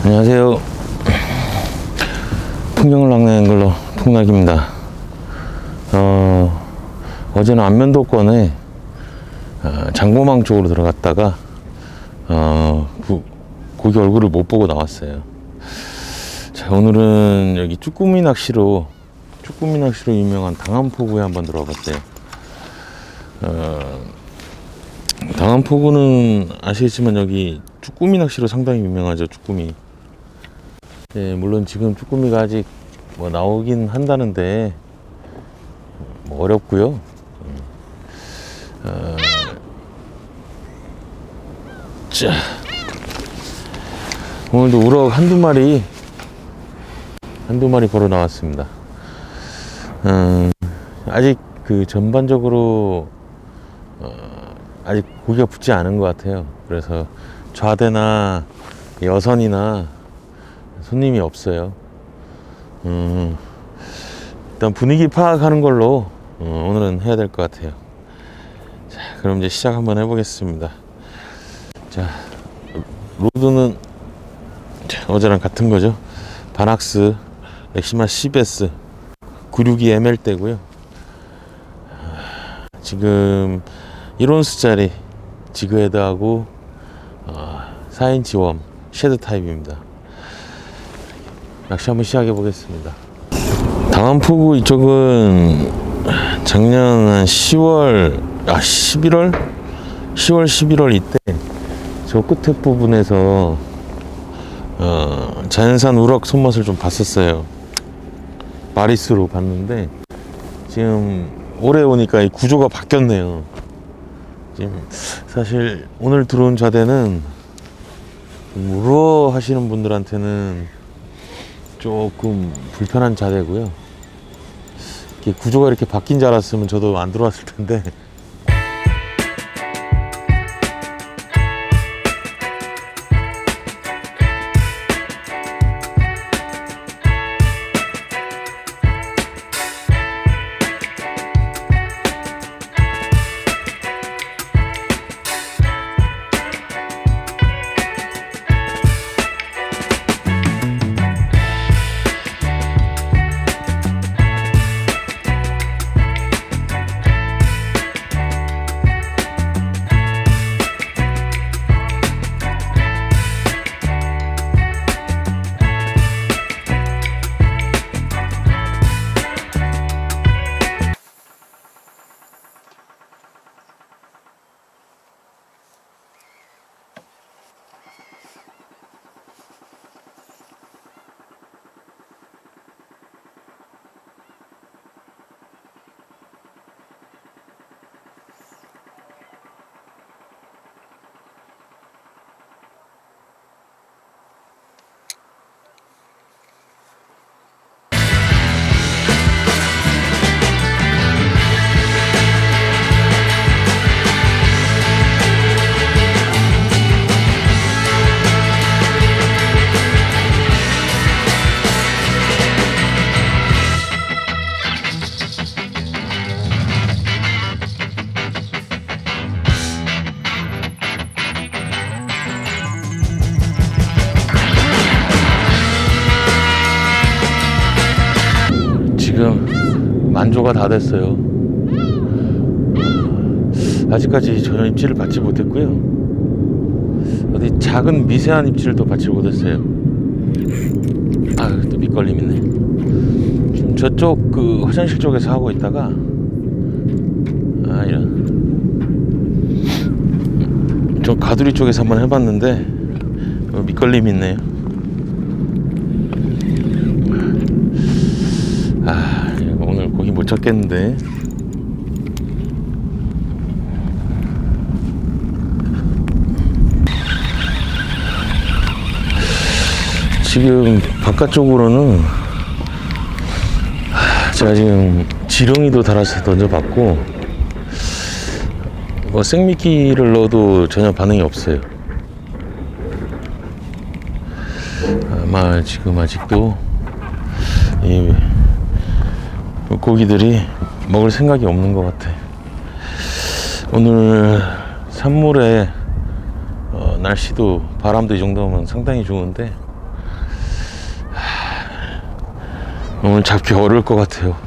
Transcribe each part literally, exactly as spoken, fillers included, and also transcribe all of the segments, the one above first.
안녕하세요. 풍경을 낚는 걸로 풍락입니다. 어, 어제는 안면도권에 어, 장고망 쪽으로 들어갔다가 어, 구, 고기 얼굴을 못 보고 나왔어요. 자, 오늘은 여기 쭈꾸미 낚시로 쭈꾸미 낚시로 유명한 당암포구에 한번 들어와 봤어요. 어, 당암포구는 아시겠지만 여기 쭈꾸미 낚시로 상당히 유명하죠. 쭈꾸미. 예, 물론 지금 쭈꾸미가 아직 뭐 나오긴 한다는데 뭐 어렵고요. 어, 자, 오늘도 우럭 한두 마리 한두 마리 보러 나왔습니다. 음, 아직 그 전반적으로 어, 아직 고기가 붙지 않은 것 같아요. 그래서 좌대나 여선이나 손님이 없어요. 음, 일단 분위기 파악하는 걸로 어, 오늘은 해야 될 것 같아요. 자, 그럼 이제 시작 한번 해보겠습니다. 자, 로드는 자, 어제랑 같은 거죠. 바낙스 렉시마 씨베스 구백육십이 엠엘대고요. 지금 일 온스짜리 지그헤드하고 어, 사 인치 웜 쉐드 타입입니다. 낚시 한번 시작해 보겠습니다. 당암포구 이쪽은 작년 한 시월 아 십일월 시월 십일월 이때 저 끝에 부분에서 어, 자연산 우럭 손맛을 좀 봤었어요. 마리수로 봤는데 지금 올해 오니까 이 구조가 바뀌었네요. 지금 사실 오늘 들어온 자대는 우러 하시는 분들한테는 조금 불편한 자대고요. 이렇게 구조가 이렇게 바뀐 줄 알았으면 저도 안 들어왔을 텐데. 지금 만조가 다 됐어요. 아직까지 전혀 입질을 받지 못했고요. 어디 작은 미세한 입질도 받지 못했어요. 아, 또 밑걸림 있네. 지금 저쪽 그 화장실 쪽에서 하고 있다가 아 이런 저 가두리 쪽에서 한번 해봤는데 밑걸림이 있네요. 아, 오늘 고기 못 찾겠는데. 지금 바깥쪽으로는 제가 지금 지렁이도 달아서 던져봤고 뭐 생미끼를 넣어도 전혀 반응이 없어요. 아마 지금 아직도 이 고기들이 먹을 생각이 없는 것 같아. 오늘 산물에 어, 날씨도 바람도 이 정도면 상당히 좋은데 오늘 잡기 어려울 것 같아요.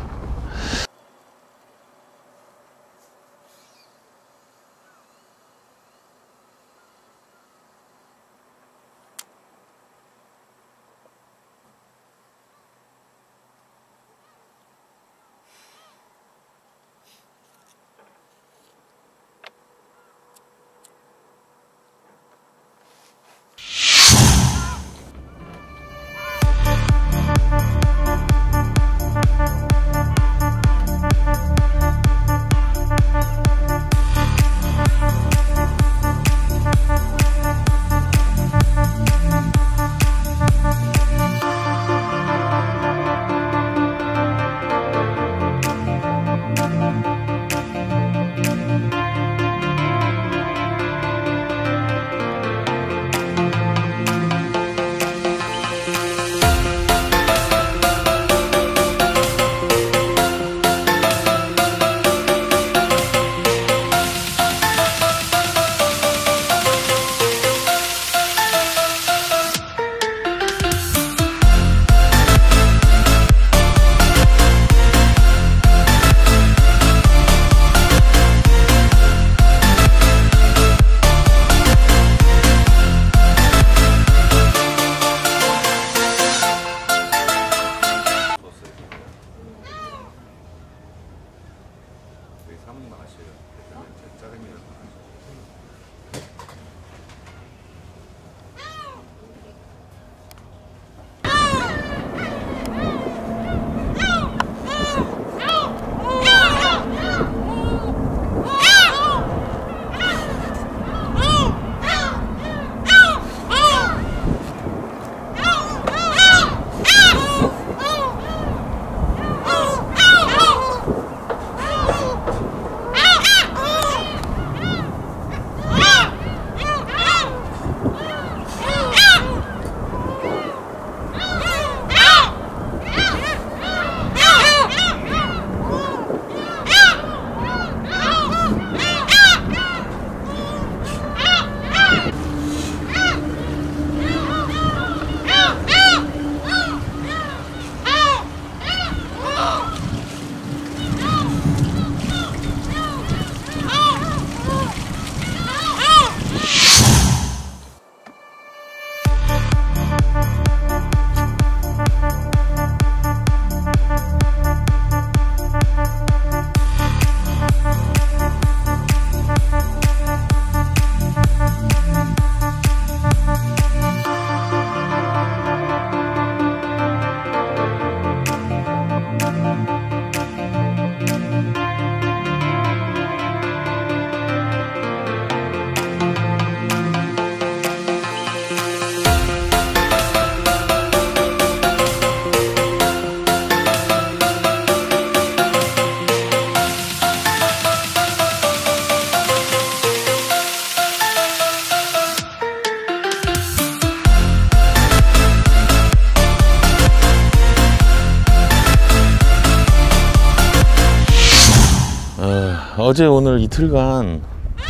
어제 오늘 이틀간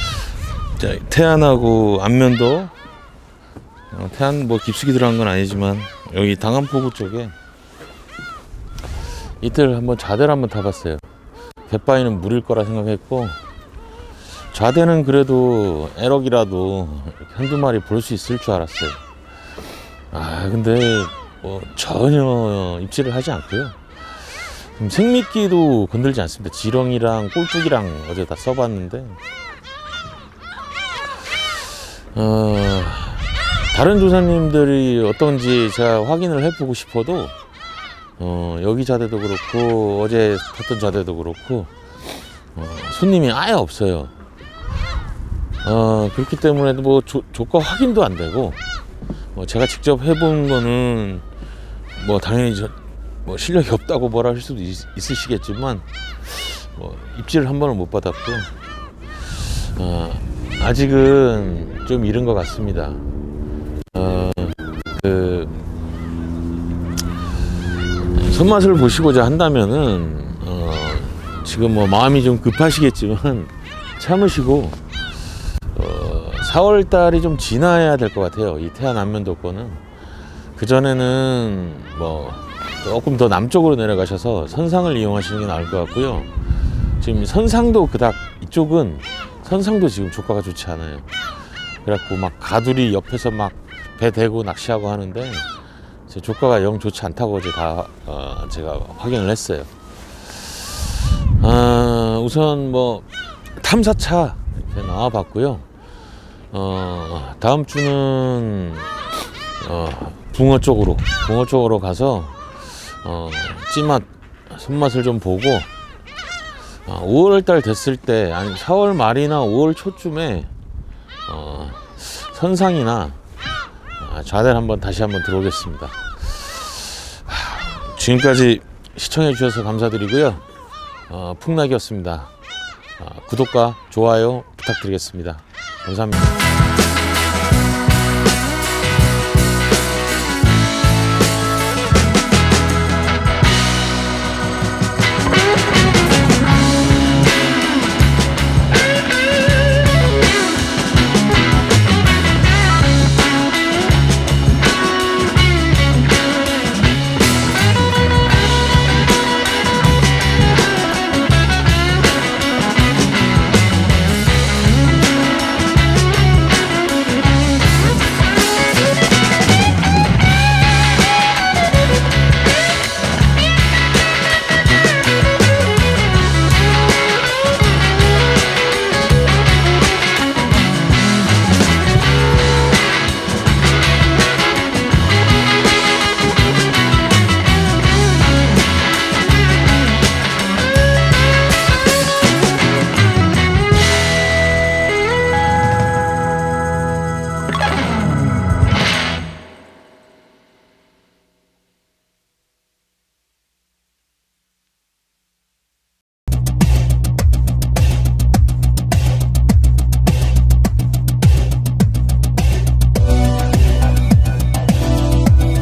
태안하고 안면도, 어, 태안 뭐 깊숙이 들어간 건 아니지만 여기 당안포구 쪽에 이틀 한번 좌대를 한번 타봤어요. 갯바위는 물일 거라 생각했고, 좌대는 그래도 에럭이라도 한두 마리 볼 수 있을 줄 알았어요. 아 근데 뭐 전혀 입질을 하지 않고요. 생미끼도 건들지 않습니다. 지렁이랑 꼴뚜기랑 어제 다 써봤는데, 어, 다른 조사님들이 어떤지 제가 확인을 해보고 싶어도 어, 여기 자대도 그렇고 어제 탔던 자대도 그렇고 어, 손님이 아예 없어요. 어, 그렇기 때문에 뭐 조, 조과 확인도 안 되고, 뭐 제가 직접 해본 거는 뭐 당연히 저, 뭐 실력이 없다고 뭐라 할 수도 있, 있으시겠지만 뭐 입질을 한 번을 못 받았고, 어, 아직은 좀 이른 것 같습니다. 어, 그 손맛을 보시고자 한다면은 어, 지금 뭐 마음이 좀 급하시겠지만 참으시고 어, 사월 달이 좀 지나야 될 것 같아요. 이 태안 안면도 거는. 그 전에는 뭐 조금 더 남쪽으로 내려가셔서 선상을 이용하시는 게 나을 것 같고요. 지금 선상도 그닥 이쪽은 선상도 지금 조과가 좋지 않아요. 그래갖고 막 가두리 옆에서 막 배 대고 낚시하고 하는데 제 조과가 영 좋지 않다고 어제 다 어, 제가 확인을 했어요. 아, 우선 뭐 탐사차 이렇게 나와봤고요. 어, 다음 주는 어, 붕어 쪽으로 붕어 쪽으로 가서 어, 찌맛 손맛을 좀 보고 어, 오월달 됐을 때 아니 사월 말이나 오월 초쯤에 어, 선상이나 어, 좌대를 한번 다시 한번 들어오겠습니다. 하, 지금까지 시청해 주셔서 감사드리고요. 어, 풍락이었습니다. 어, 구독과 좋아요 부탁드리겠습니다. 감사합니다.